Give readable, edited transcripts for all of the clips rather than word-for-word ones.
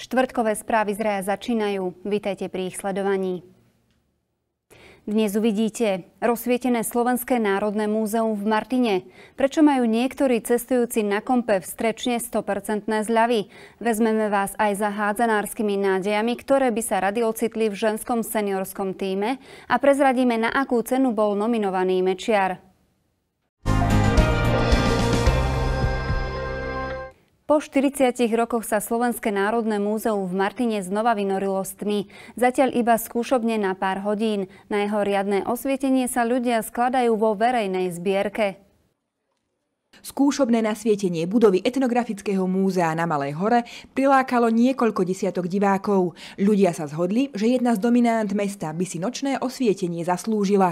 Štvrtkové správy z Raja začínajú. Vítajte pri ich sledovaní. Dnes uvidíte rozsvietené Slovenské národné múzeum v Martine. Prečo majú niektorí cestujúci na Kompe v Strečne 100% zľavy? Vezmeme vás aj za hádzanárskymi nádejami, ktoré by sa rady ocitli v ženskom seniorskom tíme a prezradíme, na akú cenu bol nominovaný Mečiar. Po 40 rokoch sa Slovenské národné múzeum v Martine znova vynorilo z tmy. Zatiaľ iba skúšobne na pár hodín. Na jeho riadne osvietenie sa ľudia skladajú vo verejnej zbierke. Skúšobné nasvietenie budovy etnografického múzea na Malej Hore prilákalo niekoľko desiatok divákov. Ľudia sa zhodli, že jedna z dominant mesta by si nočné osvietenie zaslúžila.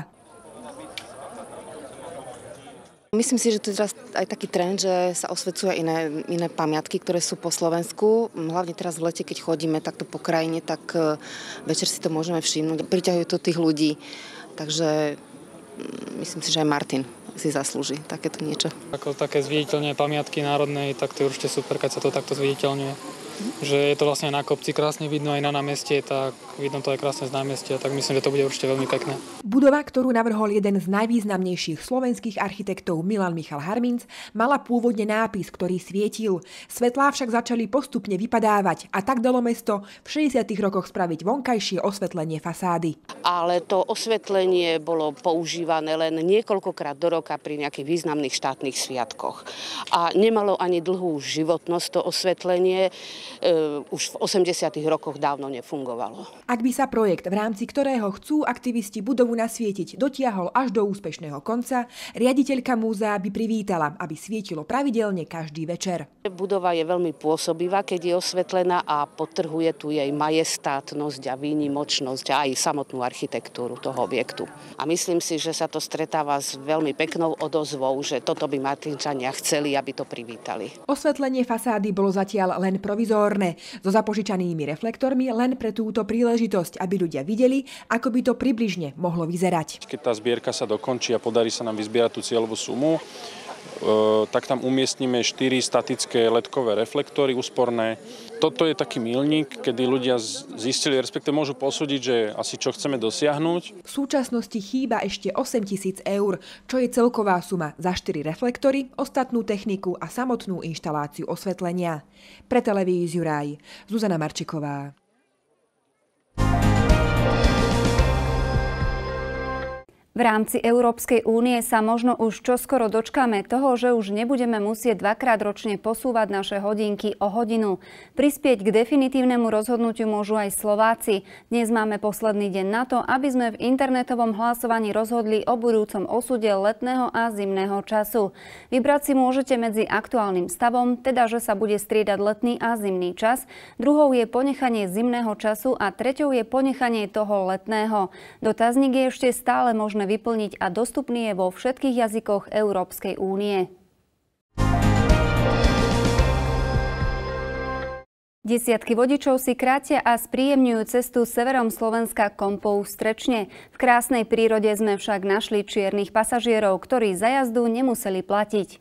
Myslím si, že to je teraz aj taký trend, že sa osvecujú iné pamiatky, ktoré sú po Slovensku. Hlavne teraz v lete, keď chodíme takto po krajine, tak večer si to môžeme všimnúť. Priťahujú to tých ľudí, takže myslím si, že aj Martin si zaslúži takéto niečo. Ako také zviditeľné pamiatky národnej, tak to je určite super, keď sa to takto zviditeľňuje. Že je to vlastne na kopci krásne vidno aj na námestie, tak vidno to aj krásne z námestia, tak myslím, že to bude určite veľmi pekné. Budova, ktorú navrhol jeden z najvýznamnejších slovenských architektov Milan Michal Harminc, mala pôvodne nápis, ktorý svietil. Svetlá však začali postupne vypadávať a tak dalo mesto v 60. rokoch spraviť vonkajšie osvetlenie fasády. Ale to osvetlenie bolo používané len niekoľkokrát do roka pri nejakých významných štátnych sviatkoch. A nemalo ani dlhú životnosť to osvetlenie. Už v 80. rokoch dávno nefungovalo. Ak by sa projekt, v rámci ktorého chcú aktivisti budovu nasvietiť, dotiahol až do úspešného konca, riaditeľka múzea by privítala, aby svietilo pravidelne každý večer. Budova je veľmi pôsobivá, keď je osvetlená a podtrhuje tu jej majestátnosť a výnimočnosť a aj samotnú architektúru toho objektu. A myslím si, že sa to stretáva s veľmi peknou odozvou, že toto by Martinčania chceli, aby to privítali. Osvetlenie fasády bolo zatiaľ len provizórne, so zapožičanými reflektormi len pre túto príležitosť, aby ľudia videli, ako by to približne mohlo vyzerať. Keď tá zbierka sa dokončí a podarí sa nám vyzbierať tú cieľovú sumu, tak tam umiestnime 4 statické LED-kové reflektory úsporné. Toto je taký milník, kedy ľudia zistili, respektíve môžu posúdiť, že asi čo chceme dosiahnuť. V súčasnosti chýba ešte 8 000 eur, čo je celková suma za 4 reflektory, ostatnú techniku a samotnú inštaláciu osvetlenia. Pre televíziu Raj, Zuzana Marčiková. V rámci Európskej únie sa možno už čoskoro dočkáme toho, že už nebudeme musieť dvakrát ročne posúvať naše hodinky o hodinu. Prispieť k definitívnemu rozhodnutiu môžu aj Slováci. Dnes máme posledný deň na to, aby sme v internetovom hlasovaní rozhodli o budúcom osude letného a zimného času. Vybrať si môžete medzi aktuálnym stavom, teda že sa bude striedať letný a zimný čas, druhou je ponechanie zimného času a treťou je ponechanie toho letného. Dotazník je ešte stále možné vyplniť a dostupný je vo všetkých jazykoch Európskej únie. Desiatky vodičov si krátia a spríjemňujú cestu severom Slovenska Kompou v Strečne. V krásnej prírode sme však našli čiernych pasažierov, ktorí za jazdu nemuseli platiť.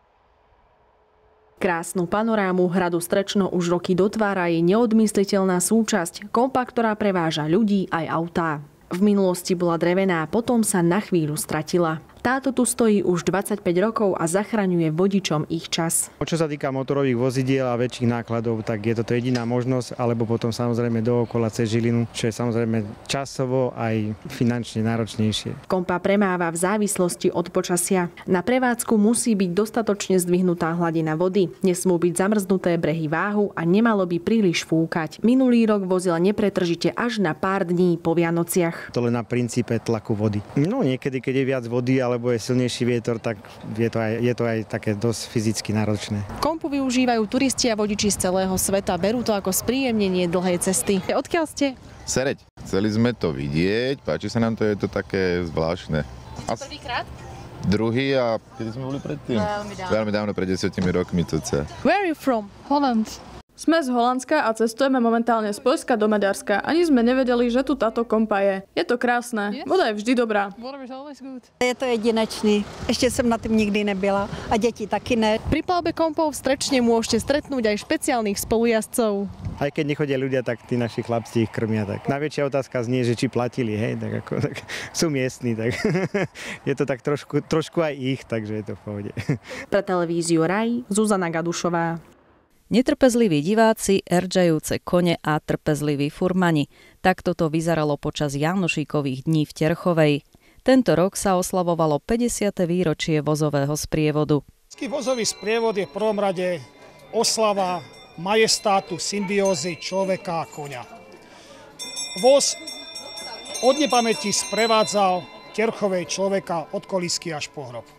Krásnu panorámu hradu Strečno už roky dotvára jej neodmysliteľná súčasť, Kompa, ktorá preváža ľudí aj autá. V minulosti bola drevená, potom sa na chvíľu stratila. Táto tu stojí už 25 rokov a zachraňuje vodičom ich čas. Čo sa týka motorových vozidiel a väčších nákladov, tak je toto jediná možnosť, alebo potom samozrejme dookola cez Žilinu, čo je samozrejme časovo aj finančne náročnejšie. Kompa premáva v závislosti od počasia. Na prevádzku musí byť dostatočne zdvihnutá hladina vody, nesmú byť zamrznuté brehy váhu a nemalo by príliš fúkať. Minulý rok vozila nepretržite až na pár dní po Vianociach. To len na princípe tlaku vody. No niekedy, keď je viac vody, alebo je silnejší vietor, tak je to aj také dosť fyzicky náročné. Kompu využívajú turisti a vodiči z celého sveta. Berú to ako spríjemnenie dlhej cesty. Odkiaľ ste? Sereď. Chceli sme to vidieť, páči sa nám to, je to také zvláštne. Prvýkrát? Druhý a kedy sme boli predtým? Veľmi dávno, pred 10 rokmi to. Where are you from? Holland. Sme z Holandska a cestujeme momentálne z Poľska do Maďarska. Ani sme nevedeli, že tu táto kompa je. Je to krásne. Voda je vždy dobrá. Je to jedinečný. Ešte som na tým nikdy nebyla. A deti taky ne. Pri plavbe kompou v Strečne môžete stretnúť aj špeciálnych spolujazdcov. Aj keď nechodia ľudia, tak tí naši chlapci ich krmia. Tak najväčšia otázka znie, že či platili, hej, tak sú miestni, tak je to tak trošku aj ich, takže je to v pohode. Pre televíziu Raj, Zuzana Gadušová. Netrpezliví diváci, erdžajúce kone a trpezliví furmani. Takto to vyzeralo počas Jánošíkových dní v Terchovej. Tento rok sa oslavovalo 50. výročie vozového sprievodu. Vozový sprievod je v prvom rade oslava majestátu symbiózy človeka a koňa. Voz od nepamäti sprevádzal Terchovej človeka od kolísky až po hrob.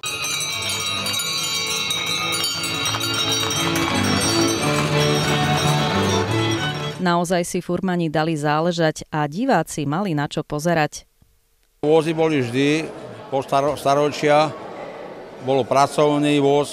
Naozaj si furmani dali záležať a diváci mali na čo pozerať. Vozy boli vždy po staročia, bolo pracovný voz,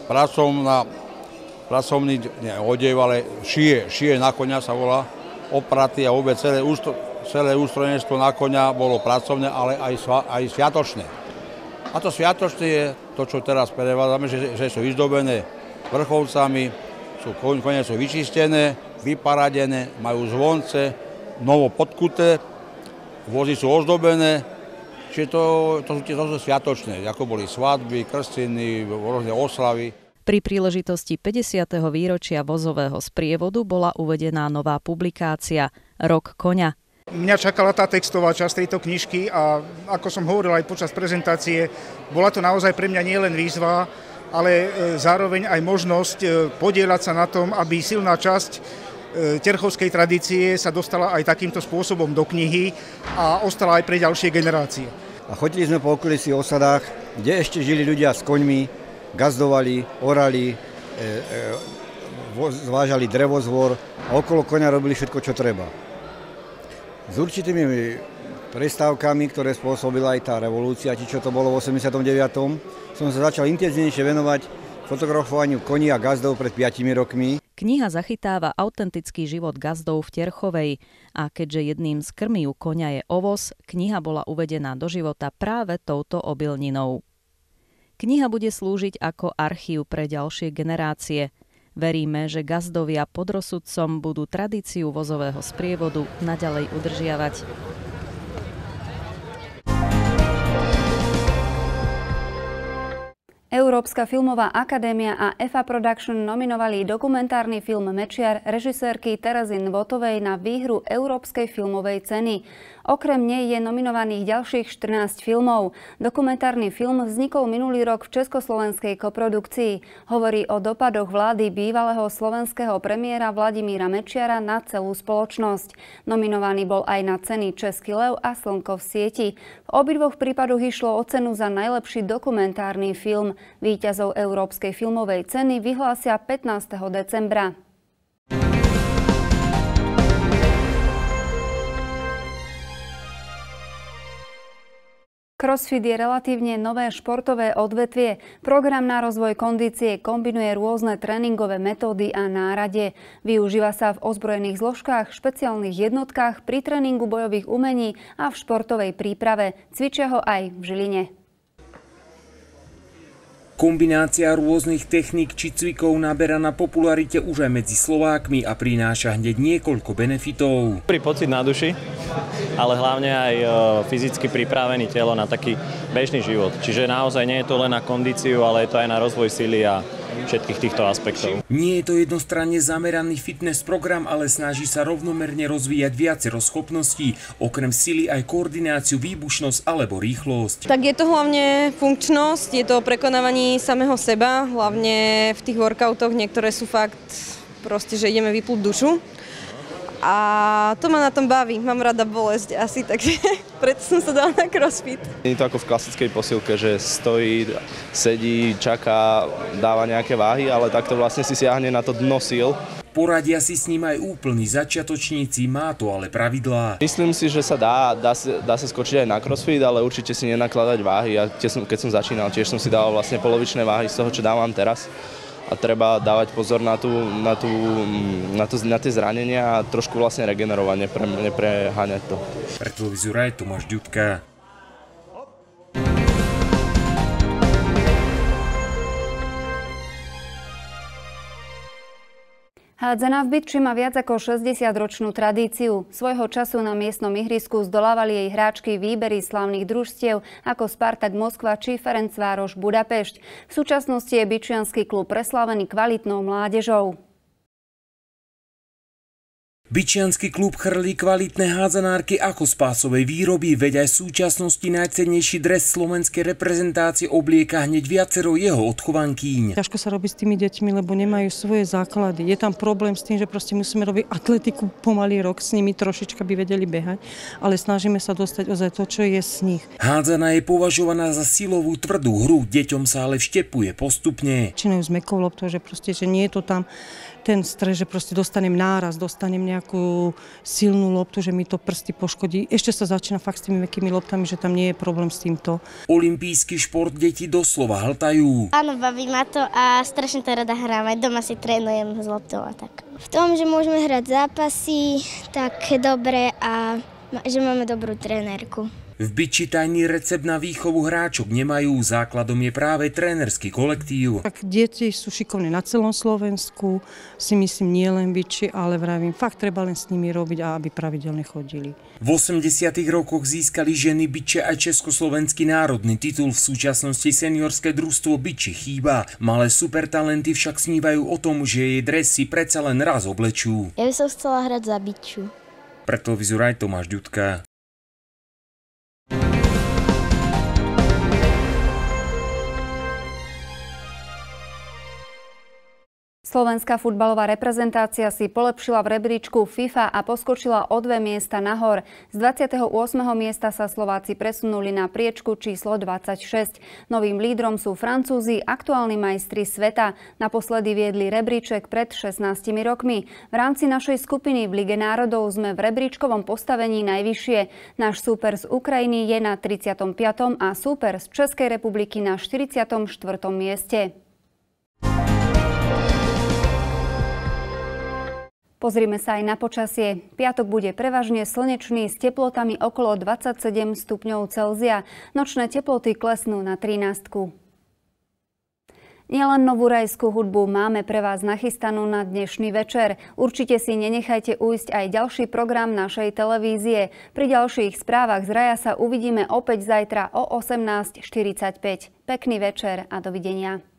pracovný odev, ale šije na koňa sa volá, opraty a vôbec celé ústrojenstvo na koňa bolo pracovné, ale aj sviatočné. A to sviatočné je to, čo teraz prevádzame, že sú vyzdobené vrchovcami, kone sú vyčistené, vyparadené, majú zvonce, novo podkuté, vozy sú ozdobené, čiže to sú sviatočné, ako boli svadby, krstiny, rôzne oslavy. Pri príležitosti 50. výročia vozového sprievodu bola uvedená nová publikácia Rok koňa. Mňa čakala tá textová časť tejto knižky a ako som hovoril aj počas prezentácie, bola to naozaj pre mňa nielen výzva, ale zároveň aj možnosť podieľať sa na tom, aby silná časť terchovskej tradície sa dostala aj takýmto spôsobom do knihy a ostala aj pre ďalšie generácie. A chodili sme po okolí osadách, kde ešte žili ľudia s koňmi, gazdovali, orali, zvážali drevozvor a okolo koňa robili všetko, čo treba. S určitými prestávkami, ktoré spôsobila aj tá revolúcia, či čo to bolo v 89. som sa začal intenzívnejšie venovať fotografovaniu koní a gazdov pred 5 rokmi. Kniha zachytáva autentický život gazdov v Terchovej a keďže jedným z krmí u koňa je ovoz, kniha bola uvedená do života práve touto obilninou. Kniha bude slúžiť ako archív pre ďalšie generácie. Veríme, že gazdovia pod rozsudcom budú tradíciu vozového sprievodu naďalej udržiavať. Európska filmová akadémia a EFA Production nominovali dokumentárny film Mečiar režisérky Terezy Nvotovej na výhru Európskej filmovej ceny. Okrem nej je nominovaných ďalších 14 filmov. Dokumentárny film vznikol minulý rok v československej koprodukcii. Hovorí o dopadoch vlády bývalého slovenského premiéra Vladimíra Mečiara na celú spoločnosť. Nominovaný bol aj na ceny Český lev a Slnko v sieti. V obidvoch prípadoch išlo o cenu za najlepší dokumentárny film. Víťazov Európskej filmovej ceny vyhlásia 15. decembra. Crossfit je relatívne nové športové odvetvie. Program na rozvoj kondície kombinuje rôzne tréningové metódy a nárade. Využíva sa v ozbrojených zložkách, špeciálnych jednotkách, pri tréningu bojových umení a v športovej príprave. Cvičia ho aj v Žiline. Kombinácia rôznych techník či cvikov naberá na popularite už aj medzi Slovákmi a prináša hneď niekoľko benefitov. Dobrý pocit na duši, ale hlavne aj fyzicky pripravený telo na taký bežný život. Čiže naozaj nie je to len na kondíciu, ale je to aj na rozvoj sily a všetkých týchto aspektov. Nie je to jednostranne zameraný fitness program, ale snaží sa rovnomerne rozvíjať viacero schopností, okrem sily aj koordináciu, výbušnosť alebo rýchlosť. Tak je to hlavne funkčnosť, je to prekonávanie samého seba, hlavne v tých workoutoch, niektoré sú fakt proste, že ideme vyplúť dušu. A to ma na tom baví, mám rada bolesť asi, takže preto som sa dala na crossfit. Nie je to ako v klasickej posilke, že stojí, sedí, čaká, dáva nejaké váhy, ale takto vlastne si siahne na to dno síl. Poradia si s ním aj úplní začiatočníci, má to ale pravidlá. Myslím si, že sa dá sa skočiť aj na crossfit, ale určite si nenakladať váhy. Ja keď som začínal, tiež som si dával vlastne polovičné váhy z toho, čo dávam teraz. a treba dávať pozor na tie zranenia a trošku vlastne regenerovať, nepreháňať to. Pre televíziu Raj Tomáš Ďutka. Hádzaná v Bytči má viac ako 60-ročnú tradíciu. Svojho času na miestnom ihrisku zdolávali jej hráčky výbery slávnych družstiev ako Spartak Moskva či Ferencvároš Budapešť. V súčasnosti je byčiansky klub preslávený kvalitnou mládežou. Byčiansky klub chrlí kvalitné hádzanárky ako z pásovej výroby, veď aj v súčasnosti najcennejší dres slovenskej reprezentácie oblieka hneď viacero jeho odchovankýň. Ťažko sa robí s tými deťmi, lebo nemajú svoje základy. Je tam problém s tým, že proste musíme robiť atletiku pomalý rok, s nimi trošička by vedeli behať, ale snažíme sa dostať ozaj to, čo je z nich. Hádzaná je považovaná za silovú tvrdú hru, deťom sa ale vštepuje postupne. Činajú s mäkkou loptou, že proste, že nie je to tam ten stres, že proste dostanem náraz, dostanem nejakú silnú loptu, že mi to prsty poškodí. Ešte sa začína fakt s tými mäkkými loptami, že tam nie je problém s týmto. Olympijský šport deti doslova hltajú. Áno, baví ma to a strašne to rada hrám. Aj doma si trénujem s loptou a tak. V tom, že môžeme hrať zápasy tak dobre a že máme dobrú trénerku. V Byči tajný recept na výchovu hráčok nemajú, základom je práve trénerský kolektív. Tak deti sú šikovné na celom Slovensku, si myslím nie len Byči, ale vravím, fakt treba len s nimi robiť a aby pravidelne chodili. V 80. rokoch získali ženy Byče aj československý národný titul, v súčasnosti seniorské družstvo Byči chýba. Malé supertalenty však snívajú o tom, že jej dresy predsa len raz oblečú. Ja by som chcela hrať za Byču. Pre televíziu Raj Tomáš Ďutka. Slovenská futbalová reprezentácia si polepšila v rebríčku FIFA a poskočila o 2 miesta nahor. Z 28. miesta sa Slováci presunuli na priečku číslo 26. Novým lídrom sú Francúzi, aktuálni majstri sveta. Naposledy viedli rebríček pred 16 rokmi. V rámci našej skupiny v Lige národov sme v rebríčkovom postavení najvyššie. Náš súper z Ukrajiny je na 35. a súper z Českej republiky na 44. mieste. Pozrime sa aj na počasie. Piatok bude prevažne slnečný s teplotami okolo 27 stupňov Celzia. Nočné teploty klesnú na 13. Nielen novú rajskú hudbu máme pre vás nachystanú na dnešný večer. Určite si nenechajte ujsť aj ďalší program našej televízie. Pri ďalších správach z raja sa uvidíme opäť zajtra o 18:45. Pekný večer a dovidenia.